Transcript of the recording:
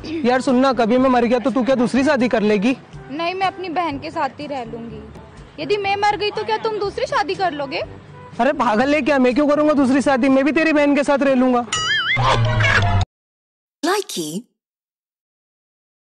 यार सुनना, कभी मैं मर गया तो तू क्या दूसरी शादी कर लेगी? नहीं, मैं अपनी बहन के साथ ही रह लूंगी। यदि मैं मर गई तो क्या तुम दूसरी शादी कर लोगे? अरे पागल है क्या, मैं क्यों करूंगा दूसरी शादी? मैं भी तेरी बहन के साथ रह लूंगा। Likey